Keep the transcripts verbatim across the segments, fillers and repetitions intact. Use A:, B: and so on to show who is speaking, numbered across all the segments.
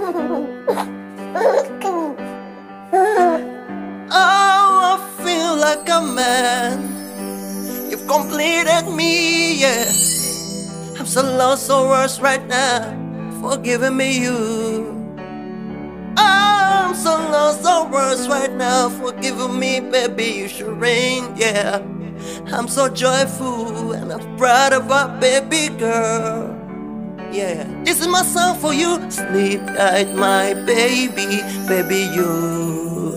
A: Oh, I feel like a man. You've completed me, yeah. I'm so lost, so worse right now for giving me you. I'm so lost, so worse right now for giving me, baby, you should reign, yeah. I'm so joyful and I'm proud of our baby girl. Yeah, this is my song for you. Sleep tight, my baby, baby you.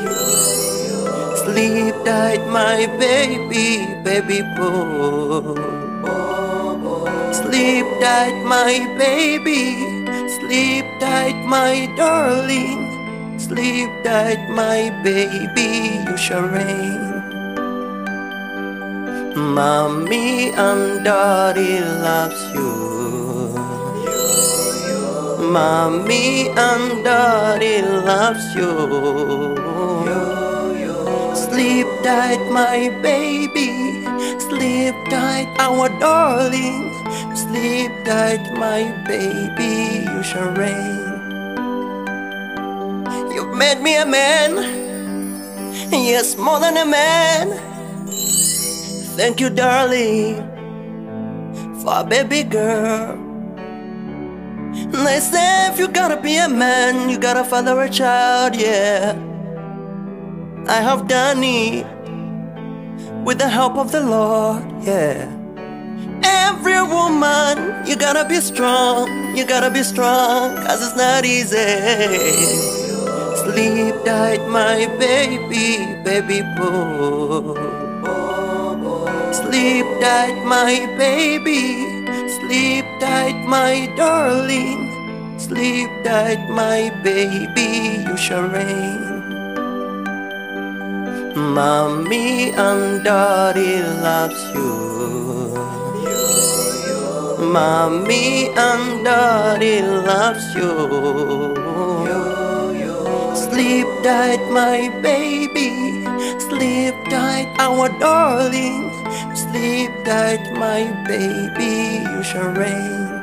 A: Sleep tight, my baby, baby boo. Sleep tight, my baby. Sleep tight, my darling. Sleep tight, my baby, you shall reign. Mommy and daddy loves you. Mommy and daddy loves you. Sleep tight, my baby. Sleep tight, our darling. Sleep tight, my baby, you shall reign. You've made me a man, yes, more than a man. Thank you, darling, for a baby girl. They say if you gotta be a man, you gotta father a child, yeah. I have done it with the help of the Lord, yeah. Every woman, you gotta be strong, you gotta be strong, cause it's not easy. Sleep tight, my baby, baby boo. Sleep tight, my baby. Sleep tight, my darling. Sleep tight, my baby, you shall reign. Mommy and daddy loves you. Mommy and daddy loves you. Sleep tight, my baby. Sleep tight, our darling. Sleep tight, my baby, you shall reign.